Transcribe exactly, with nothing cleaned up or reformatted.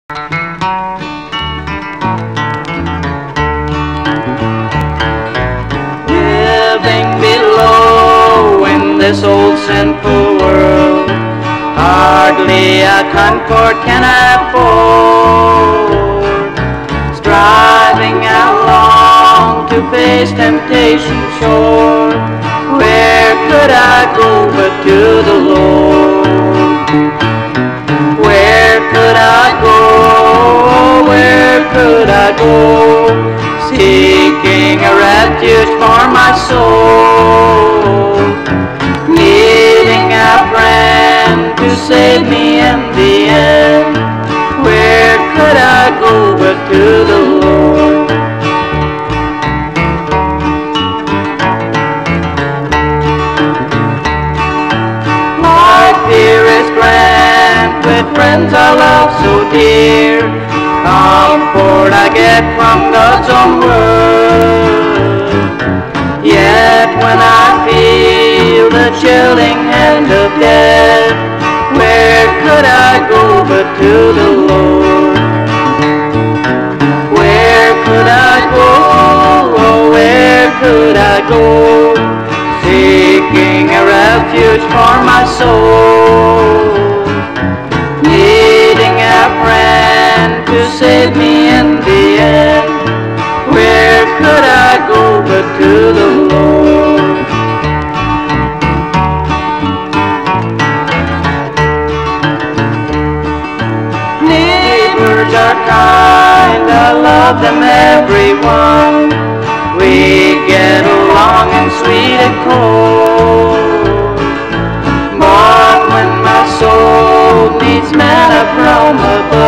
Living below in this old sinful world, hardly a comfort can afford. Striving along to face temptation's shore, where could I go but to the Lord? Where could I go? Where could I go? Seeking a refuge for my soul, needing a friend to save me in the end. Where could I go but to the Lord? Life here is grand, with friends I love so dear. Comfort I get from God's own word. Yet when I feel the chilling hand of death, where could I go but to the Lord? Where could I go? Oh, where could I go? Seeking a refuge for my soul, needing a friend to save me in the end. Where could I go but to the Lord? Neighbors are kind, I love them everyone. We get along in sweet accord. But when my soul needs manna from above,